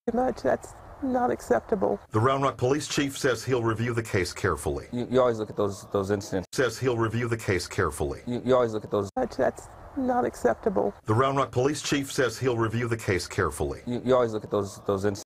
Much. That's not acceptable. The Round Rock Police Chief says he'll review the case carefully. You always look at those incidents. Says he'll review the case carefully. You always look at those. Much. That's not acceptable. The Round Rock Police Chief says he'll review the case carefully. You always look at those incidents.